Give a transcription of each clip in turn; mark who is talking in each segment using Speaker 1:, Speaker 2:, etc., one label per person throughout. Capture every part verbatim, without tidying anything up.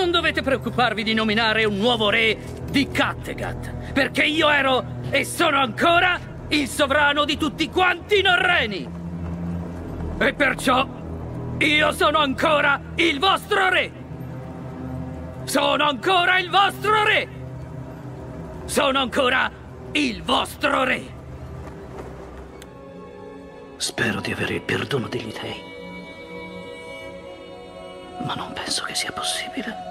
Speaker 1: Non dovete preoccuparvi di nominare un nuovo re di Kattegat, perché io ero e sono ancora il sovrano di tutti quanti i norreni. E perciò io sono ancora il vostro re. Sono ancora il vostro re. Sono ancora il vostro re. Spero di avere il perdono degli dei, ma non penso che sia possibile.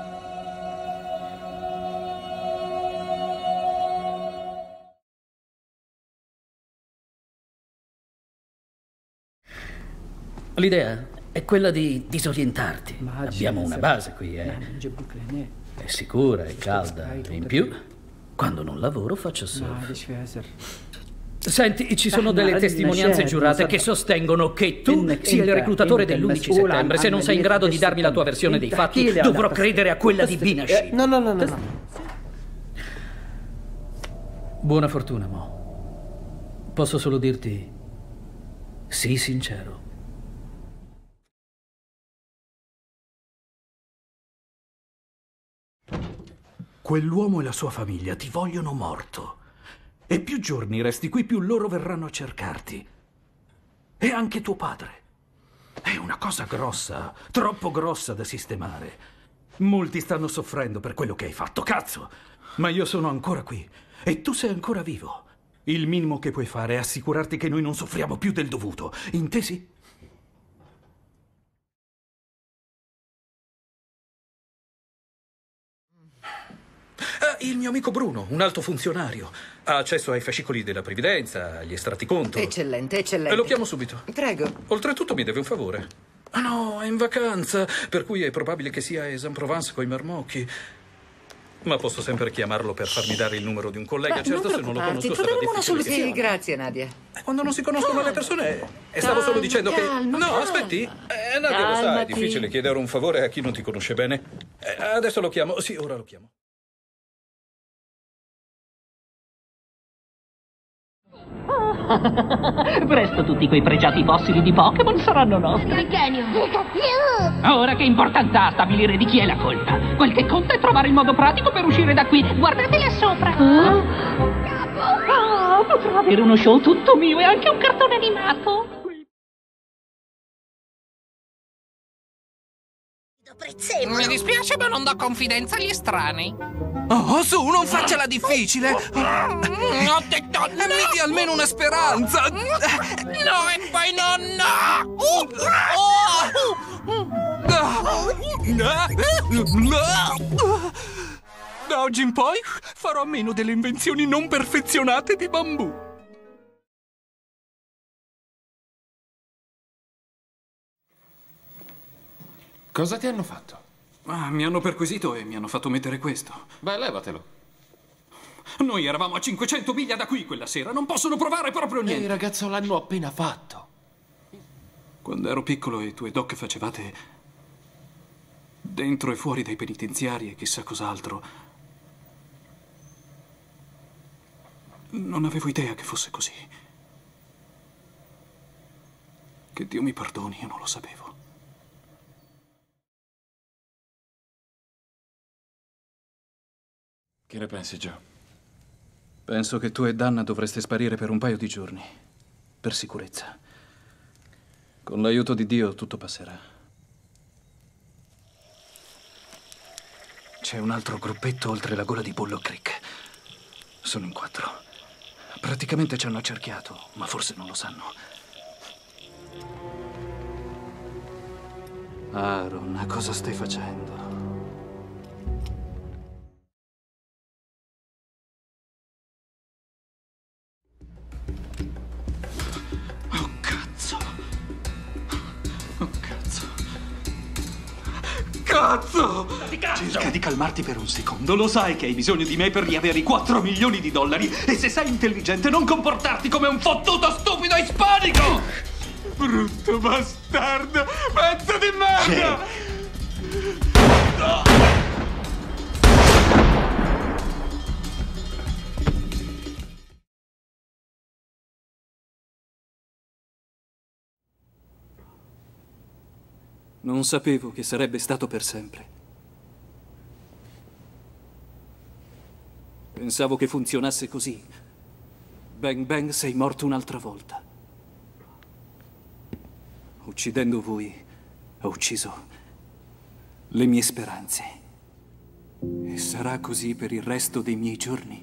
Speaker 1: L'idea è quella di disorientarti. Abbiamo una base qui, eh. È sicura, è calda. E in più, quando non lavoro faccio surf. Senti, ci sono delle testimonianze giurate che sostengono che tu sia il reclutatore dell'undici settembre. Se non sei in grado di darmi la tua versione dei fatti, dovrò credere a quella di Binashir.
Speaker 2: No, no, no, no, no.
Speaker 1: Buona fortuna, Mo. Posso solo dirti, sii sincero.
Speaker 3: Quell'uomo e la sua famiglia ti vogliono morto. E più giorni resti qui, più loro verranno a cercarti. E anche tuo padre. È una cosa grossa, troppo grossa da sistemare. Molti stanno soffrendo per quello che hai fatto, cazzo! Ma io sono ancora qui e tu sei ancora vivo. Il minimo che puoi fare è assicurarti che noi non soffriamo più del dovuto, intesi? Il mio amico Bruno, un alto funzionario, ha accesso ai fascicoli della previdenza, agli estratti conto.
Speaker 4: Eccellente, eccellente.
Speaker 3: E lo chiamo subito.
Speaker 4: Prego.
Speaker 3: Oltretutto mi deve un favore. Ah no, è in vacanza, per cui è probabile che sia a Aix-en-Provence coi marmocchi. Ma posso sempre chiamarlo per farmi dare il numero di un collega.
Speaker 4: Ma
Speaker 3: certo,
Speaker 4: non
Speaker 3: se non lo conosco sarà
Speaker 4: troveremo una
Speaker 3: difficile.
Speaker 4: soluzione. Sì, grazie, Nadia.
Speaker 3: Quando non si conoscono le persone, e stavo solo dicendo
Speaker 4: calma,
Speaker 3: che... No,
Speaker 4: calma.
Speaker 3: aspetti. Eh, Nadia, lo sa, è
Speaker 4: Calmati.
Speaker 3: difficile chiedere un favore a chi non ti conosce bene. Eh, adesso lo chiamo. Sì, ora lo chiamo.
Speaker 5: Presto tutti quei pregiati fossili di Pokémon saranno nostri.
Speaker 6: Genio!
Speaker 5: Ora che importanza ha stabilire di chi è la colpa? Quel che conta è trovare il modo pratico per uscire da qui. Guardate là sopra. Ah, potrò avere uno show tutto mio e anche un cartone animato.
Speaker 7: Mi dispiace, ma non do confidenza agli estranei.
Speaker 2: Oh, su, non facciala difficile!
Speaker 7: Mm, ho detto no!
Speaker 2: Mi dia almeno una speranza!
Speaker 7: No, e poi no, no!
Speaker 2: Da oggi in poi farò a meno delle invenzioni non perfezionate di Bambù.
Speaker 8: Cosa ti hanno fatto?
Speaker 3: Ah, mi hanno perquisito e mi hanno fatto mettere questo.
Speaker 8: Beh, levatelo.
Speaker 3: Noi eravamo a cinquecento miglia da qui quella sera. Non possono provare proprio niente.
Speaker 8: Ehi, ragazzo, l'hanno appena fatto.
Speaker 3: Quando ero piccolo e tu e Doc facevate dentro e fuori dai penitenziari e chissà cos'altro, non avevo idea che fosse così. Che Dio mi perdoni, io non lo sapevo.
Speaker 8: Che ne pensi, Joe?
Speaker 3: Penso che tu e Danna dovreste sparire per un paio di giorni, per sicurezza. Con l'aiuto di Dio tutto passerà. C'è un altro gruppetto oltre la gola di Bullock Creek. Sono in quattro. Praticamente ci hanno accerchiato, ma forse non lo sanno. Aaron, cosa stai facendo? Cazzo! Cerca di calmarti per un secondo. Lo sai che hai bisogno di me per riavere i quattro milioni di dollari. E se sei intelligente, non comportarti come un fottuto stupido ispanico! Brutto bastardo! Pezzo di merda! No. Non sapevo che sarebbe stato per sempre.
Speaker 4: Pensavo che funzionasse così. Bang Bang, sei morto un'altra volta. Uccidendo voi, ho ucciso le mie speranze. E sarà così per il resto dei miei giorni.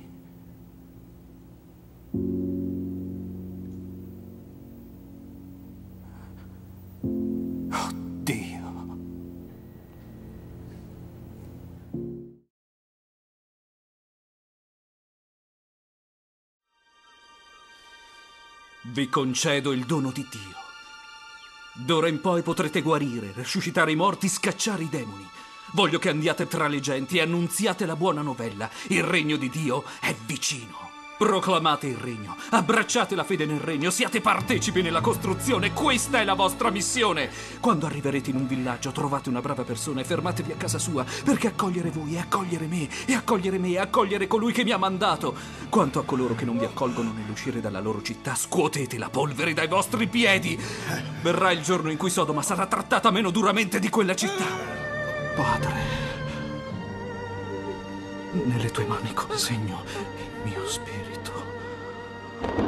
Speaker 3: Vi concedo il dono di Dio. D'ora in poi potrete guarire, resuscitare i morti, scacciare i demoni. Voglio che andiate tra le genti e annunziate la buona novella. Il regno di Dio è vicino. Proclamate il regno, abbracciate la fede nel regno, siate partecipi nella costruzione. Questa è la vostra missione. Quando arriverete in un villaggio, trovate una brava persona e fermatevi a casa sua, perché accogliere voi è accogliere me, e accogliere me è accogliere colui che mi ha mandato. Quanto a coloro che non vi accolgono nell'uscire dalla loro città, scuotete la polvere dai vostri piedi. Verrà il giorno in cui Sodoma sarà trattata meno duramente di quella città. Padre, nelle tue mani consegno il mio spirito.